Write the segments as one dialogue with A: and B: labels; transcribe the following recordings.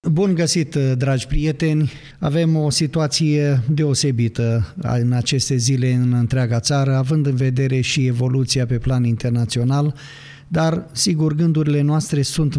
A: Bun găsit, dragi prieteni! Avem o situație deosebită în aceste zile în întreaga țară, având în vedere și evoluția pe plan internațional, dar, sigur, gândurile noastre sunt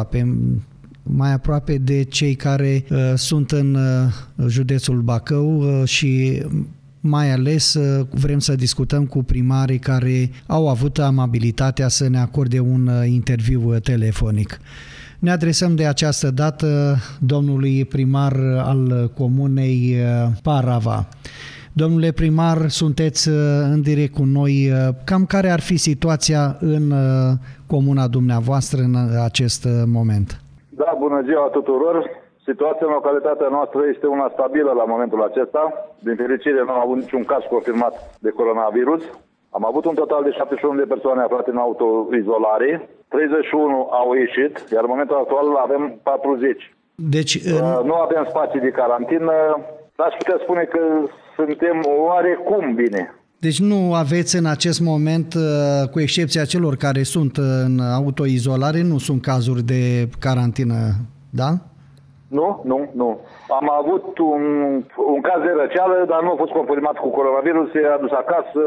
A: mai aproape de cei care sunt în județul Bacău și mai ales vrem să discutăm cu primarii care au avut amabilitatea să ne acorde un interviu telefonic. Ne adresăm de această dată domnului primar al comunei Parava. Domnule primar, sunteți în direct cu noi. Cam care ar fi situația în comuna dumneavoastră în acest moment?
B: Da, bună ziua tuturor! Situația în localitatea noastră este una stabilă la momentul acesta. Din fericire nu am avut niciun caz confirmat de coronavirus. Am avut un total de 71 de persoane aflate în autoizolare. 31 au ieșit, iar în momentul actual avem 40.
A: Deci,
B: nu avem spații de carantină. Aș putea spune că suntem oarecum bine.
A: Deci nu aveți în acest moment, cu excepția celor care sunt în autoizolare, nu sunt cazuri de carantină, da?
B: Nu. Am avut un caz de răceală, dar nu a fost confirmat cu coronavirus, s-a adus acasă,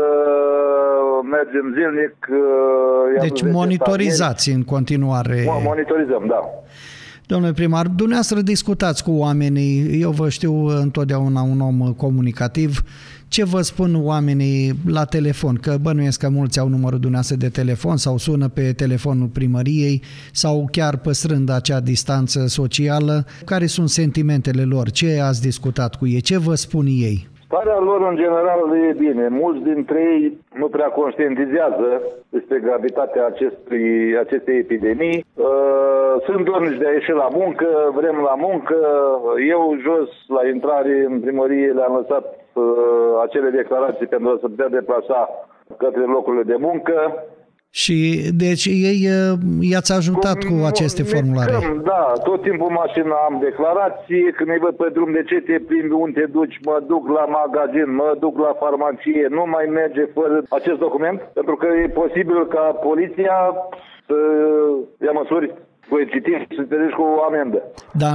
B: mergem zilnic.
A: Deci monitorizați în continuare.
B: Monitorizăm, da.
A: Domnule primar, dumneavoastră discutați cu oamenii, eu vă știu întotdeauna un om comunicativ. Ce vă spun oamenii la telefon? Că bănuiesc că mulți au numărul dumneavoastră de telefon sau sună pe telefonul primăriei sau chiar păstrând acea distanță socială. Care sunt sentimentele lor? Ce ați discutat cu ei? Ce vă spun ei?
B: Starea lor în general e bine. Mulți dintre ei nu prea conștientizează despre gravitatea acestei epidemii. Sunt dornici de a ieși la muncă, vrem la muncă. Eu jos la intrare în primărie le-am lăsat acele declarații pentru a se putea deplasa către locurile de muncă.
A: Și deci ei i-ați ajutat cu aceste formulare?
B: Da, tot timpul în mașină am declarații, când îi văd pe drum de ce te plimbi, unde te duci, mă duc la magazin, mă duc la farmacie, nu mai merge fără acest document, pentru că e posibil ca poliția să ia măsuri coercitive și să te duci cu o amendă.
A: Dar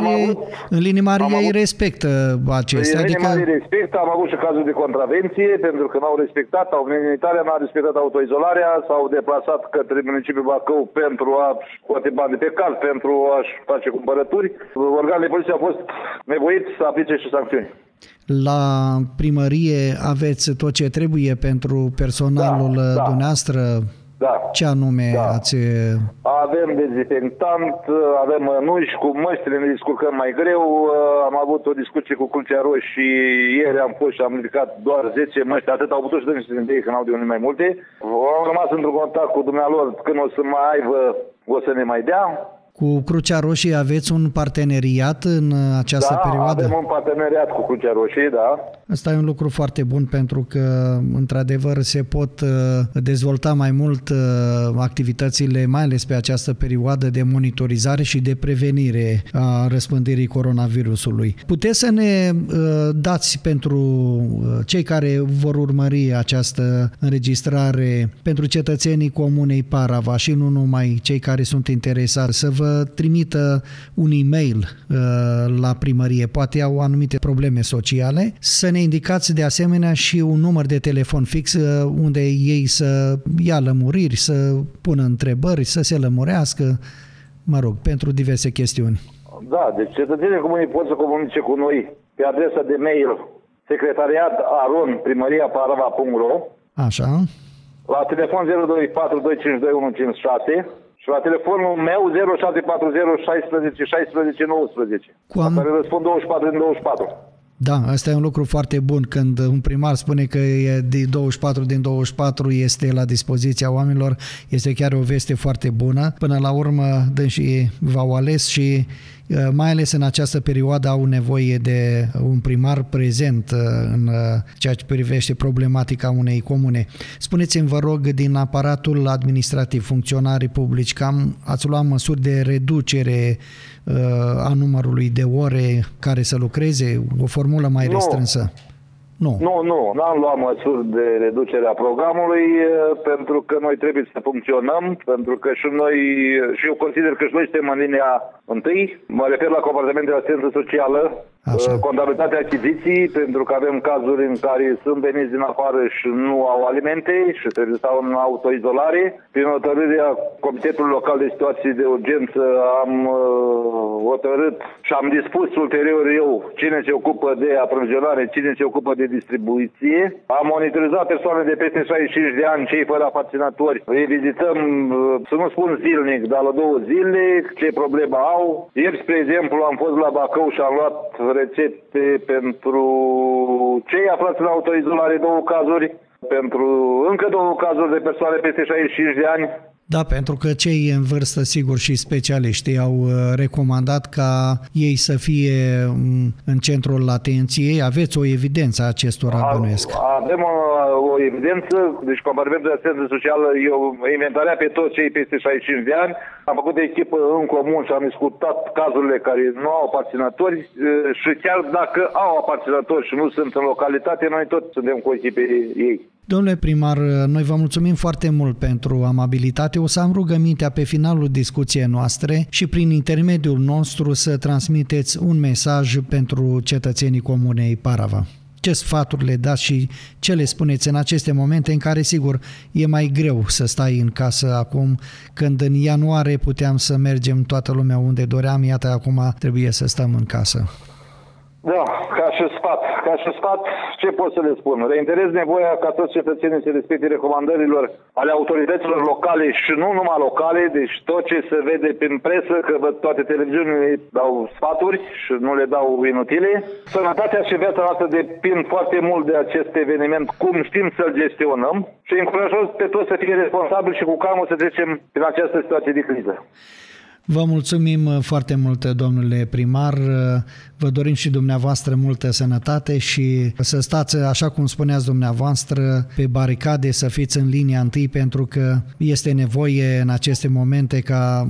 A: în linii mari ei respectă acestea.
B: În linii mari respectă, am avut și cazuri de contravenție, pentru că n-au respectat, Italia n-a respectat autoizolarea, s-au deplasat către municipiul Bacău pentru a scoate bani de pe card, pentru a-și face cumpărături. Organele poliției au fost nevoiți să aplice și sancțiuni.
A: La primărie aveți tot ce trebuie pentru personalul dumneavoastră?
B: Da.
A: Ce anume ați...
B: Avem dezinfectant, avem mănuși, cu măștile ne descurcăm mai greu. Am avut o discuție cu Crucea Roșie, ieri am fost și am ridicat doar 10 măști, atât au putut și dânsii dintre ei, că n-au de unii mai multe. Am rămas într-un contact cu dumnealor, când o să mai aibă, o să ne mai dea.
A: Cu Crucea Roșie aveți un parteneriat în această perioadă?
B: Da, avem un parteneriat cu Crucea Roșie, da.
A: Asta e un lucru foarte bun pentru că, într-adevăr, se pot dezvolta mai mult activitățile, mai ales pe această perioadă de monitorizare și de prevenire a răspândirii coronavirusului. Puteți să ne dați pentru cei care vor urmări această înregistrare, pentru cetățenii comunei Parava și nu numai cei care sunt interesați, să vă trimită un e-mail la primărie, poate au anumite probleme sociale, să ne indicați de asemenea și un număr de telefon fix unde ei să ia lămuriri, să pună întrebări, să se lămurească, mă rog, pentru diverse chestiuni.
B: Da, deci cetățenii comunii pot să comunice cu noi pe adresa de mail secretariat@primariaparava.ro.
A: Așa.
B: La telefon 024252156 și la telefonul meu 0740 16 16 19. Care răspund 24 din 24.
A: Da, asta e un lucru foarte bun când un primar spune că e de 24 din 24 este la dispoziția oamenilor, este chiar o veste foarte bună. Până la urmă, dânsii v-au ales și mai ales în această perioadă au nevoie de un primar prezent în ceea ce privește problematica unei comune. Spuneți-mi, vă rog, din aparatul administrativ, funcționarii publici, ați luat măsuri de reducere a numărului de ore care să lucreze, o formulă mai restrânsă?
B: Nu, n-am luat măsuri de reducere a programului pentru că noi trebuie să funcționăm, pentru că și eu consider că și noi suntem în linia întâi. Mă refer la comportamentul de asistență socială, contabilitatea achiziții, pentru că avem cazuri în care sunt veniți din afară și nu au alimente și trebuie să stau în autoizolare. Prin hotărârea Comitetului Local de Situații de Urgență am hotărât și am dispus ulterior eu cine se ocupă de aprovizionare, cine se ocupă de distribuție. Am monitorizat persoane de peste 65 de ani, cei fără aparținatori. Îi vizităm, să nu spun zilnic, dar la 2 zile, ce problemă au. Ieri, spre exemplu, am fost la Bacău și am luat rețete pentru cei aflați în autoizolare, 2 cazuri, pentru încă 2 cazuri de persoane peste 65 de ani.
A: Da, pentru că cei în vârstă, sigur, și specialiștii au recomandat ca ei să fie în centrul atenției. Aveți o evidență a acestora, bănuiesc?
B: Avem o evidență, deci compartimentul de asistență socială, eu inventarea pe toți cei peste 65 de ani. Am făcut de echipă în comun și am discutat cazurile care nu au aparținatori și chiar dacă au aparținatori și nu sunt în localitate, noi tot suntem cu echipei ei.
A: Domnule primar, noi vă mulțumim foarte mult pentru amabilitate. O să am rugămintea pe finalul discuției noastre și prin intermediul nostru să transmiteți un mesaj pentru cetățenii comunei Parava. Ce sfaturi le dați și ce le spuneți în aceste momente în care, sigur, e mai greu să stai în casă acum, când în ianuarie puteam să mergem toată lumea unde doream, iată acum trebuie să stăm în casă.
B: Da, ca și sfat, ce pot să le spun? Reiterez nevoia ca toți cetățenii să respecte recomandărilor ale autorităților locale și nu numai locale, deci tot ce se vede prin presă, că toate televiziunile dau sfaturi și nu le dau inutile. Sănătatea și viața noastră depind foarte mult de acest eveniment, cum știm să-l gestionăm și încurajăm pe toți să fie responsabili și cu calmă să trecem prin această situație de criză.
A: Vă mulțumim foarte mult, domnule primar, vă dorim și dumneavoastră multă sănătate și să stați, așa cum spuneați dumneavoastră, pe baricade, să fiți în linia întâi, pentru că este nevoie în aceste momente ca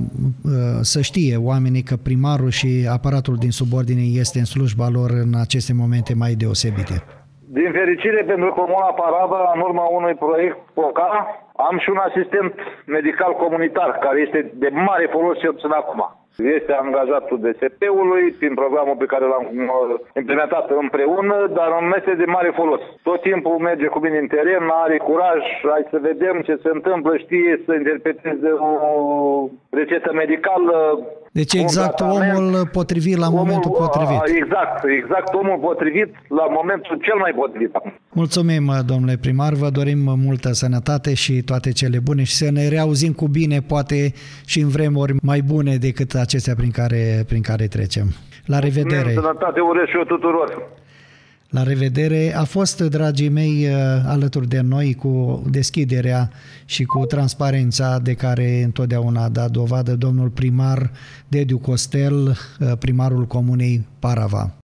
A: să știe oamenii că primarul și aparatul din subordine este în slujba lor în aceste momente mai deosebite.
B: Din fericire pentru Comuna Parava, în urma unui proiect POCA, am și un asistent medical comunitar, care este de mare folos cel puțin acum. Este angajatul DSP-ului prin programul pe care l-am implementat împreună, dar un este de mare folos. Tot timpul merge cu mine în teren, are curaj, hai să vedem ce se întâmplă, știe să interpreteze o rețetă medicală.
A: Deci exact omul potrivit la momentul potrivit.
B: Exact omul potrivit la momentul cel mai potrivit.
A: Mulțumim, domnule primar, vă dorim multă sănătate și toate cele bune și să ne reauzim cu bine, poate și în vremuri mai bune decât acestea prin care trecem. La revedere!
B: Sănătate urez și eu tuturor!
A: La revedere! A fost, dragii mei, alături de noi cu deschiderea și cu transparența de care întotdeauna a dat dovadă domnul primar Dediu Costel, primarul Comunei Parava.